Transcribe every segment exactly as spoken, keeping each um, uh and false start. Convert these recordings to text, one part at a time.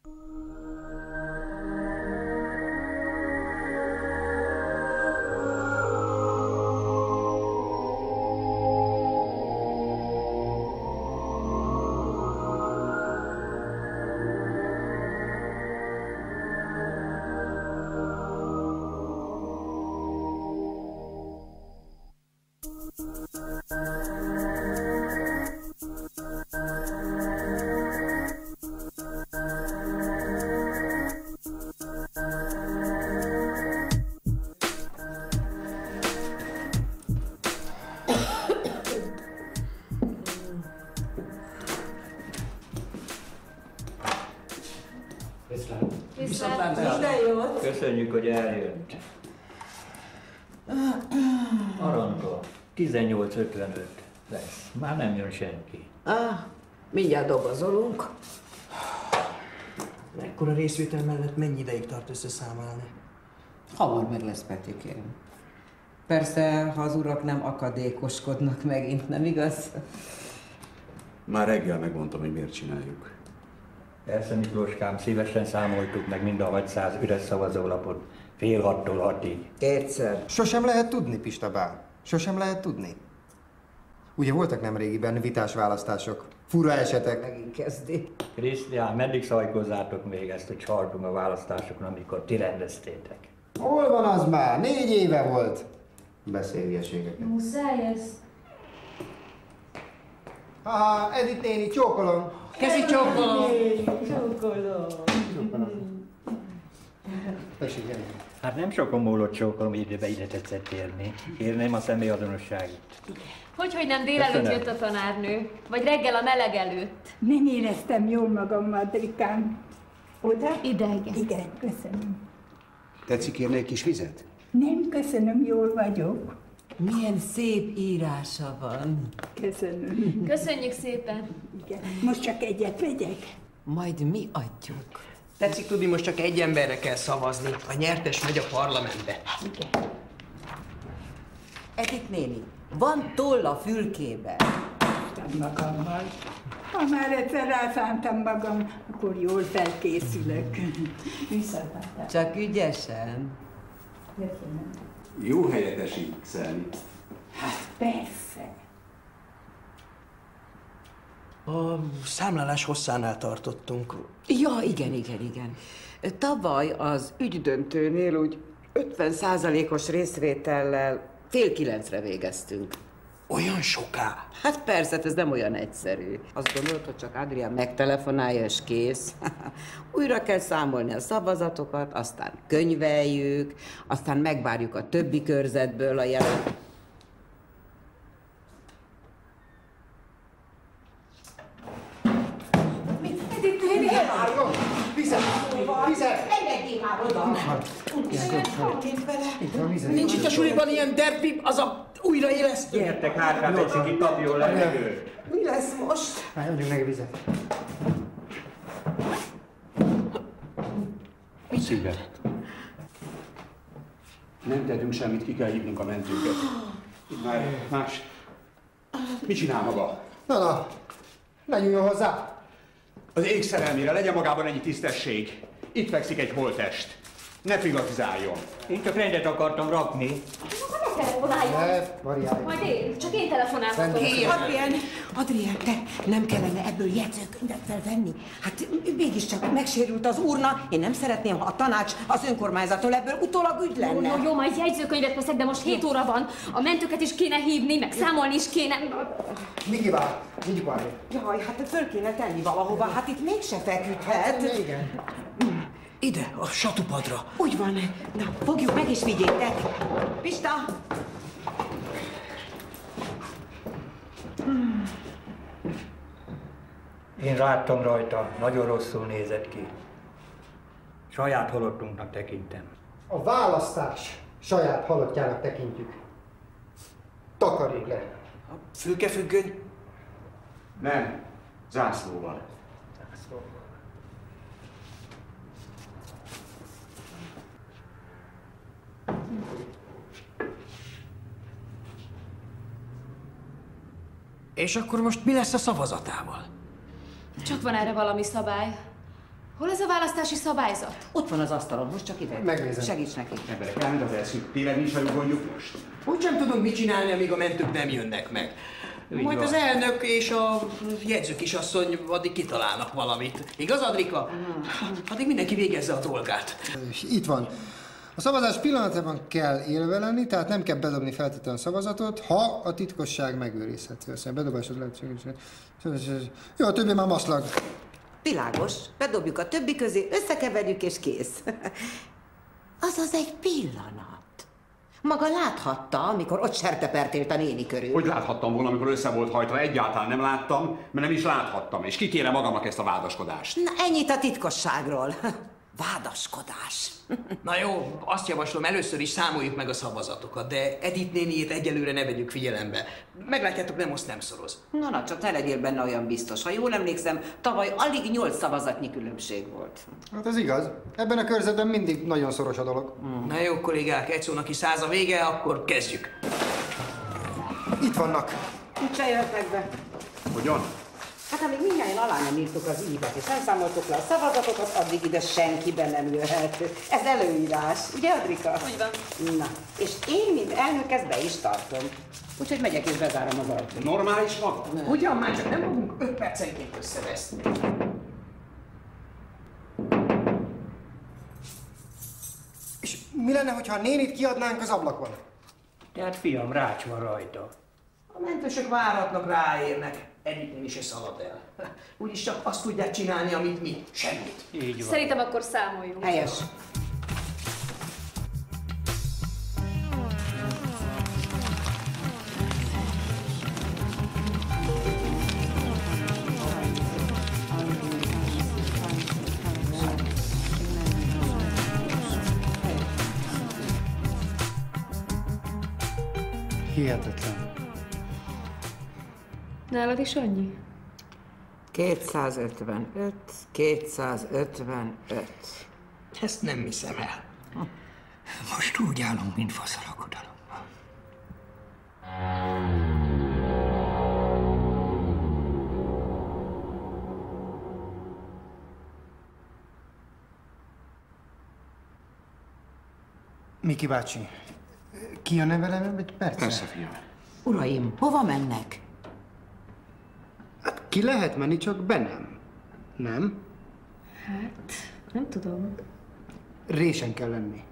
Köszönjük, hogy eljött. Aranka, tizennyolc ötvenöt lesz. Már nem jön senki. Ah, mindjárt dobozolunk. Ekkora részvétel mellett mennyi ideig tart összeszámolni? Hamar meg lesz, Petikém. Persze, ha az urak nem akadékoskodnak megint, nem igaz? Már reggel megmondtam, hogy miért csináljuk. Persze, Miklóskám, szívesen számoltuk meg mind a hatszáz üres szavazólapot. Fél hattól hatig. Kétszer. Sosem lehet tudni, Pista bá. Sosem lehet tudni. Ugye voltak nemrégiben vitás választások, fura esetek. Megint kezdi. Krisztián, meddig szajkozzátok még ezt a csartunk a választásokon, amikor ti rendeztétek? Hol van az már? Négy éve volt. Beszél hülyeségeket. Muszáj ez. Aha, Edith néni, csókolom. Kezi csókolom. Csókolom. Tessék, gyerünk. Hát nem sokon múlott csókolom, időbe ide tetszett érni. Kérném a személyazonosságit. Hogy, hogy nem délelőtt Köszönöm. jött a tanárnő? Vagy reggel a meleg előtt? Nem éreztem jól magam, Madrikám. Oda? Ide, igen. Igen, köszönöm. Tetszik kérni egy kis vizet? Nem, köszönöm, jól vagyok. Milyen szép írása van. Köszönöm. Köszönjük szépen. Igen. Most csak egyet vegyek? Majd mi adjuk. Tetszik tudni, most csak egy emberre kell szavazni. A nyertes megy a parlamentbe. Igen. Edith néni, van toll a fülkébe. Magammal. Ha már egyszer rászántam magam, akkor jól felkészülök. Viszontlátásra. Csak ügyesen. Köszönöm. Jó helyet esik, Szelni. Hát persze. A számlálás hosszánál tartottunk. Ja, igen, igen, igen. Tavaly az ügydöntőnél úgy ötven százalékos részvétellel fél kilencre végeztünk. Olyan soká? Hát persze, ez nem olyan egyszerű. Azt gondolod, hogy csak Adrián megtelefonálja és kész. Újra kell számolni a szavazatokat, aztán könyveljük, aztán megvárjuk a többi körzetből a jelen... Várjon! Vizet! Vizet! Engedjél már oda! Nincs itt a suliban ilyen derpi, az a újraélesztő. Gyertek hátra, tetszik itt kapjon levegőt. Mi lesz most? Hát, adjunk neki vizet. Szíve. Nem tettünk semmit, ki kell hívnunk a mentőket. Már más. Mit csinál maga? Na, na, ne nyúljon hozzá! Az ég szerelmére legyen magában ennyi tisztesség. Itt fekszik egy holttest. Ne privatizáljon. Én csak rendet akartam rakni. Ne telefonáljon. Ne, variálj. Majd én, csak én telefonálhatom. Hé, Adrián, Adrián, te nem kellene ebből jegyzőkönyvet felvenni? Hát mégiscsak megsérült az urna. Én nem szeretném, ha a tanács az önkormányzattól ebből utólag ügy lenne. Jó, jó, jó, majd jegyzőkönyvet veszek, de most hét óra van. A mentőket is kéne hívni, meg számolni is kéne. Miki vár, vigyük várni. Jaj, hát föl kéne tenni valahova, hát itt mégse feküdhet. Igen. Ide, a satupadra. Úgy van. Na, fogjuk meg és vigyétek. Pista! Én láttam rajta, nagyon rosszul nézett ki. Saját halottunknak tekintem. A választás saját halottjának tekintjük. Takarék le. A fülkefüggöny. Nem. Zászlóval. És akkor most mi lesz a szavazatával? Csak van erre valami szabály. Hol ez a választási szabályzat? Ott van az asztalon, most csak ide. Megnézem. Segíts neki. Emberek, elment az elszűk. Tévedni is vagyunk most. Úgy sem tudunk mit csinálni, amíg a mentők nem jönnek meg. Így Majd van. az elnök és a jegyzőkisasszony addig kitalálnak valamit. Igaz, Adrika? Addig mindenki végezze a dolgát. És itt van. A szavazás pillanatában kell élve lenni, tehát nem kell bedobni feltétlenül a szavazatot, ha a titkosság megőrizhető. Aztán bedobásod lehetséges. Jó, a többi már maszlag. Világos, bedobjuk a többi közé, összekeverjük és kész. Azaz egy pillanat. Maga láthatta, amikor ott sertepertélt a néni körül. Hogy láthattam volna, amikor össze volt hajtva? Egyáltalán nem láttam, mert nem is láthattam. És ki kéne magamnak ezt a vádaskodást? Na, ennyit a titkosságról. Vádaskodás. Na jó, azt javaslom, először is számoljuk meg a szavazatokat, de Edith néniét egyelőre ne vegyük figyelembe. Meglátjátok, nem oszt, nem szoroz. Na, na, csak ne legyél benne olyan biztos. Ha jól emlékszem, tavaly alig nyolc szavazatnyi különbség volt. Hát ez igaz. Ebben a körzetben mindig nagyon szoros a dolog. Na jó, kollégák, egy szónak is száz a vége, akkor kezdjük. Itt vannak. Itt se jöhetnek be. Hogyan? Hát amíg mindjárt alá nem írtuk az ívet, és nem számoltuk le a szavazatokat, addig ide senki be nem jöhet. Ez előírás, ugye, Adrika? Úgy van. Na, és én, mint elnök, ezt be is tartom. Úgyhogy megyek és bezárom az ajtót. Normális maga? Ugyan már csak nem fogunk öt percenként összeveszni. És mi lenne, hogyha a nénit kiadnánk az ablakon? Tehát fiam, rács van rajta. A mentősök várhatnak, ráérnek. Edith néni se szalad el. Úgyis csak azt tudják csinálni, amit mi. Semmit. Így van. Szerintem akkor számoljunk. Helyes. Hihetetlen. Nálad is annyi? kétszázötvenöt, kétszázötvenöt. Ezt nem hiszem el. Most úgy állunk, mint faszalakodalomban. Miki bácsi, kijönne velem egy percre? Persze, fiam. Uraim, hova mennek? Hát ki lehet menni, csak be nem. Nem? Hát, nem tudom. Résen kell lenni.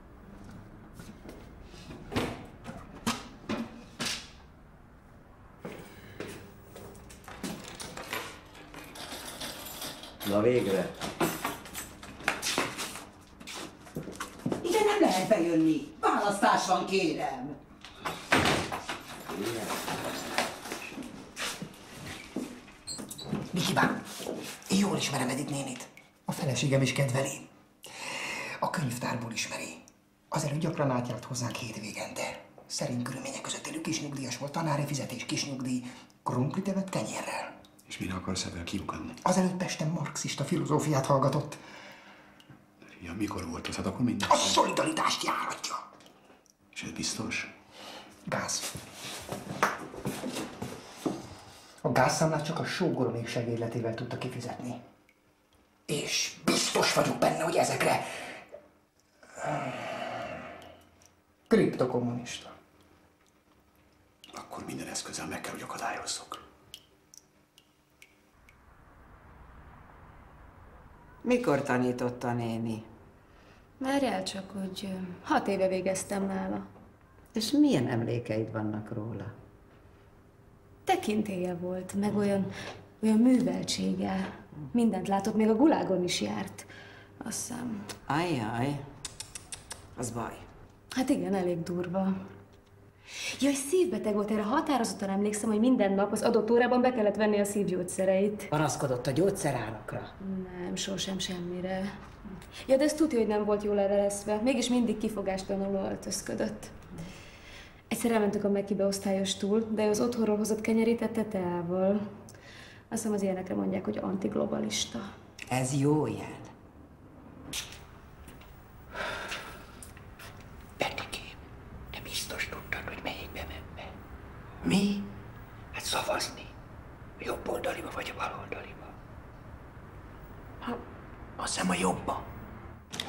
Na végre. Ide nem lehet bejönni. Választás van, kérem. Miki bám, én jól ismerem Edith nénit. A feleségem is kedveli. A könyvtárból ismeri. Azelőtt gyakran átjárt hozzánk hétvégente. Szerint körülmények között élő kisnyugdíjas volt, tanári fizetés, kisnyugdíj, krumplit evett kenyérrel. És mire akarsz ebben kiukadni? Azelőtt Pesten marxista filozófiát hallgatott. Ja, mikor volt az? Hát akkor minden. A szolidaritást járatja. És ez biztos? Gáz. A gázszámlát csak a sógoromék segédletével tudta kifizetni. És biztos vagyok benne, hogy ezekre... Kriptokommunista. Akkor minden eszközzel meg kell, hogy akadályozzuk. Mikor tanított a néni? Várj el csak, hogy ö, hat éve végeztem nála. És milyen emlékeid vannak róla? Tekintélye volt, meg olyan, olyan műveltsége. Mindent látott, még a gulágon is járt. Azt hiszem. Ajjaj, az baj. Hát igen, elég durva. Jaj, szívbeteg volt, erre határozottan emlékszem, hogy minden nap az adott órában be kellett venni a szívgyógyszereit. Panaszkodott a gyógyszerárakra. Nem, sosem semmire. Ja, de ez tudja, hogy nem volt jól levelezve. Mégis mindig kifogástalanul öltözködött. Egyszer elmentük a Mekibe osztályos túl, de ő az otthonról hozott kenyerét ette teával. Azt hiszem, az ilyenekre mondják, hogy antiglobalista. Ez jó jel. Betikém, te biztos tudtad, hogy melyikbe menne. Mi? Hát szavazni. A jobb oldaliba vagy a bal oldaliba. Ha, az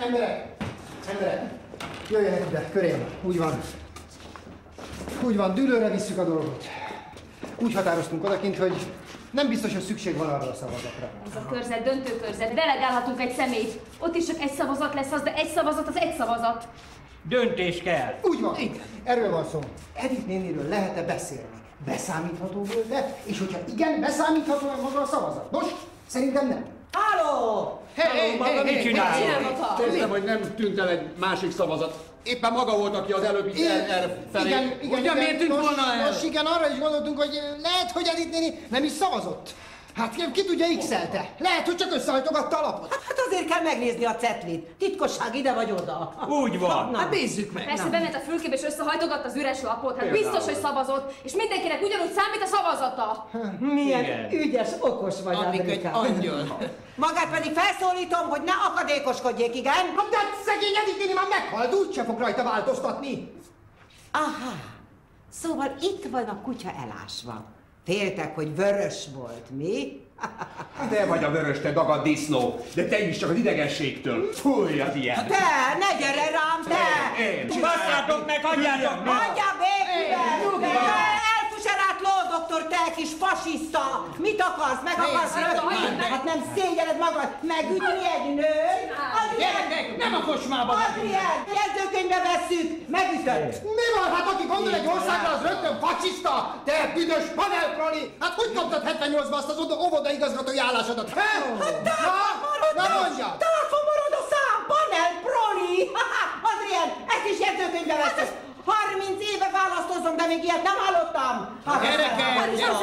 Emberek! Emberek! Jöjjenek ide, körém. Úgy van. Úgy van, dűlőre visszük a dolgot. Úgy határoztunk odakint, hogy nem biztos, hogy szükség van arra a szavazatra. Ez a körzet döntőkörzet. Delegálhatunk egy személyt. Ott is csak egy szavazat lesz az, de egy szavazat az egy szavazat. Döntés kell. Úgy van. Igen. Erről van szó. Edith néniről lehet-e beszélni? Beszámítható volt-e? És hogyha igen, beszámítható-e maga a szavazat? Nos, szerintem nem. Halló! Hé, hé, maga mit csinál? Kérdezem, hogy nem tűnt el egy másik szavazat. Éppen maga volt, aki az előbb itt el, erre felé. Igen, igen, Ugyan miért tűnt volna el? Most igen, arra is gondoltunk, hogy lehet, hogy Edith néni nem is szavazott. Hát ki tudja, x-elte. Lehet, hogy csak összehajtogatta a lapot. Hát azért kell megnézni a cetlit. Titkosság ide vagy oda. Úgy van. Hát nézzük meg. Persze bement a fülkébe és összehajtogatta az üres lapot. Hát biztos, hogy szavazott, és mindenkinek ugyanúgy számít a szavazata. Milyen Igen. ügyes, okos vagy, Andrika. angyal. Magát pedig felszólítom, hogy ne akadékoskodjék, igen? Hát de szegény Edith néni már meghalt, úgyse fog rajta változtatni. Aha, szóval itt van a kutya elásva. Féltek, hogy vörös volt, mi? Te vagy a vörös, te dagadt disznó, de te is csak az idegenségtől. Fúj, az ilyen. Te, ne gyere rám, te! Én. Basszátok meg, hagyjátok meg! Hagyja békében! Elfuserált ló, doktor, te kis fasiszta! Mit akarsz? Meg akarsz rögtön? Hát nem szégyeled magad megütni egy nőt? Gyerekek, nem a kocsmába! Adrien, jegyzőkönyvbe vesszük! Megütött! Mi van? Hát aki gondol egy országra, az rögtön fasiszta! Te büdös panelproli! Hát hogy kaptad hetvennyolcban azt az óvodaigazgatói állásodat? He? Hát távol marad Na a, mondja! távol marad a szám, panel proli! Adrien, ezt is jegyzőkönyvbe vesszük! harminc éve választozom, de még ilyet nem hallottam! Gyerekek!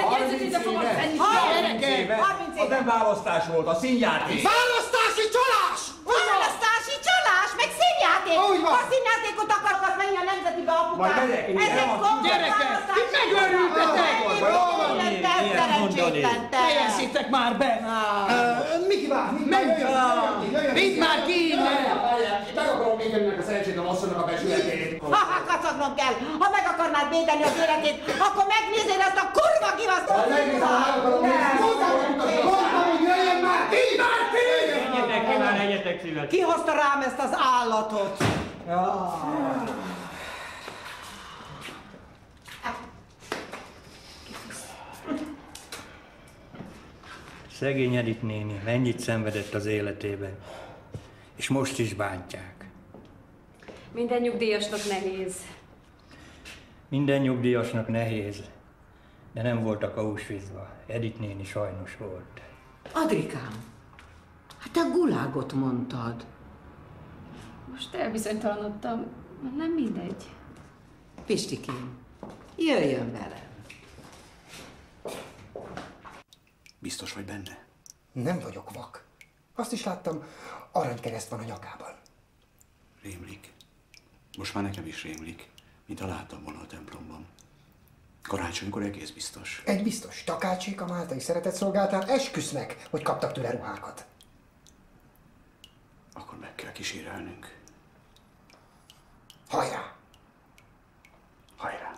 Gyerekek! Az nem választás volt, a színjáték. Választási csalás! Választási csalás, meg színjáték! Úgy van. Ha színjátékot akartak menni a nemzetibe, apukám! Majd megyek, Ez egy nem konkrét Gyerekek, választási ti megőrültetek! Fejezzétek már be! Miki vár, Miki vár! Vidd már ki innen! Meg akarom védeni a szerencsétlen asszonynak a becsületét. Ha, ha, kacagnom kell! Ha meg akarnád védeni az életét, akkor megnézed ezt a kurva kivasztott Jöjjön már ki! Már ki! Egyetek ki már, egyetek szívet! Ki hozta rám ezt az állatot? Szegény Edith néni, mennyit szenvedett az életében. És most is bántják. Minden nyugdíjasnak nehéz. Minden nyugdíjasnak nehéz, de nem voltak Auschwitzba. Edith néni sajnos volt. Adrikám, hát te gulágot mondtad. Most elbizonytalanodtam. Nem mindegy. Pistikém, jöjjön velem. Biztos vagy benne? Nem vagyok vak. Azt is láttam, aranykereszt van a nyakában. Rémlik. Most már nekem is rémlik, mint ha láttam volna a templomban. Karácsonykor egész biztos. Egy biztos, Takácsék a máltai szeretetszolgáltán esküsznek, hogy kaptak tőle ruhákat. Akkor meg kell kísérelnünk. Hajrá! Hajrá!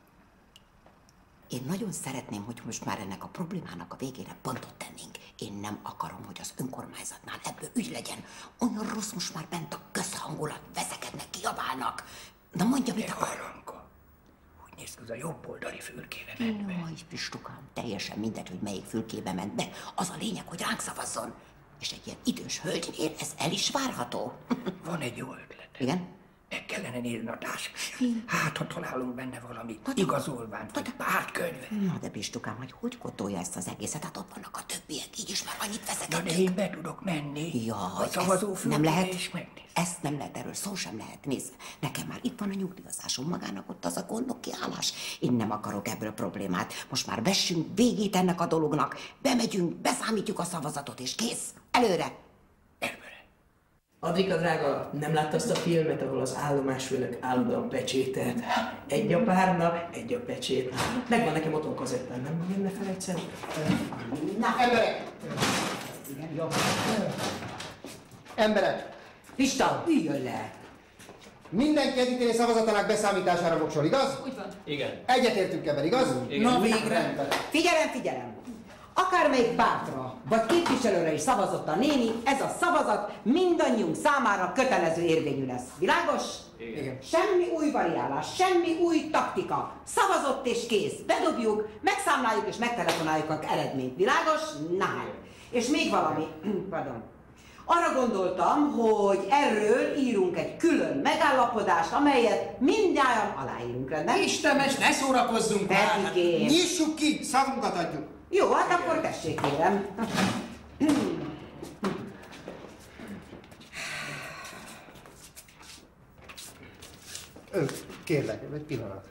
Én nagyon szeretném, hogy most már ennek a problémának a végére pontot tennénk. Én nem akarom, hogy az önkormányzatnál ebből ügy legyen. Olyan rossz most már bent a közhangulat, veszekednek, kiabálnak. Na mondja, mit akar? Aranka, úgy néz ki, az a jobb oldali fülkébe ment be. Jaj, Pistukám, teljesen mindegy, hogy melyik fülkébe ment be. Az a lényeg, hogy ránk szavazzon. És egy ilyen idős hölgynél ez el is várható. Van egy jó ötlet. Igen? Meg kellene nézni a táskáját. Hát, ha találunk benne valami igazolványt, vagy pártkönyvet. Na de Pistukám, hogy hogy kotolja ezt az egészet? Hát ott vannak a többiek, így is már annyit Na, de veszekednek. én be tudok menni Jaj, a szavazófülkébe nem lehet, és megnézni. ezt nem lehet, erről szó sem lehet. Nézd, nekem már itt van a nyugdíjazásom, magának ott az a gondnoki állás. Én nem akarok ebből problémát. Most már vessünk végét ennek a dolognak. Bemegyünk, beszámítjuk a szavazatot, és kész. Előre! Adrika drága, nem látta azt a filmet, ahol az állomásfőnök állandóan pecsételt? Egy a párna, egy a pecsét. Megvan nekem otthon kazettán, nem jönne fel egyszer? Na, emberek! Igen, jó. Emberek! Pista, üljön le! Mindenki Edith szavazatának beszámítására voksol, igaz? Úgy van. Igen. Egyetértünk ebben, igaz? Igen. Na végre! Figyelem, figyelem! Akármelyik pártra vagy képviselőre is szavazott a néni, ez a szavazat mindannyiunk számára kötelező érvényű lesz. Világos? Igen. Semmi új variálás, semmi új taktika. Szavazott és kész. Bedobjuk, megszámláljuk és megtelefonáljuk az eredményt. Világos? Na. És még valami. Pardon. Arra gondoltam, hogy erről írunk egy külön megállapodást, amelyet mindnyájan aláírunk, rendben? Istenes, ne szórakozzunk már! Petikém! Nyissuk ki, szavunkat adjuk! Jó, hát akkor tessék, kérem. Ö, kérlek, egy pillanat.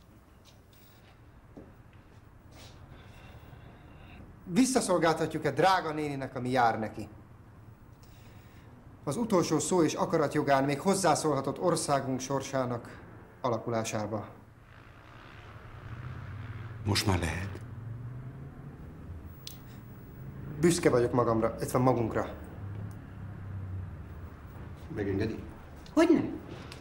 Visszaszolgáltatjuk-e drága néninek, ami jár neki? Az utolsó szó és akarat jogán még hozzászólhatott országunk sorsának alakulásába. Most már lehet. Büszke vagyok magamra, illetve magunkra. Megengedi? Hogyne?